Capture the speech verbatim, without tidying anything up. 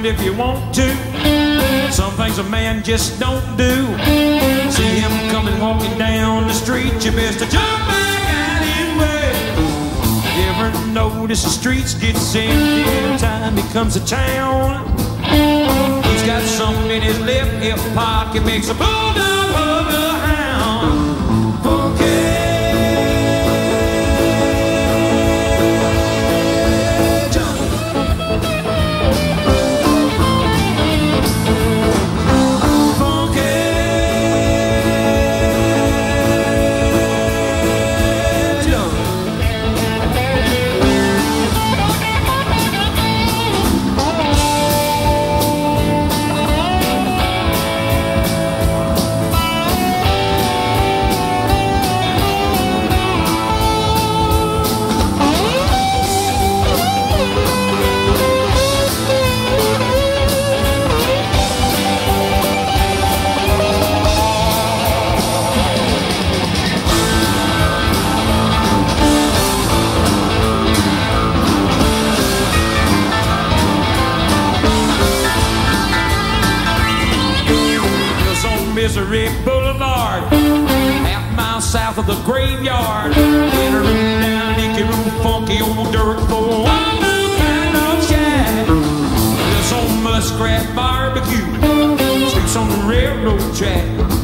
if you want to. Some things a man just don't do. See him coming walking down the street, you best to jump back out his way. You ever notice the streets get empty every time he comes to town? He's got something in his left hip pocket, makes a bulldog of a hound. Funky Misery Boulevard, half mile south of the graveyard. In a room down Nicky Room, funky old dirt floor, one kind of shack. This old muskrat barbecue, sleeps on the railroad track.